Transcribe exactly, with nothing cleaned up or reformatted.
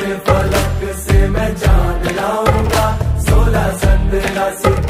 फलक से मैं जान लाऊंगा, सोलह संद्रा सितारे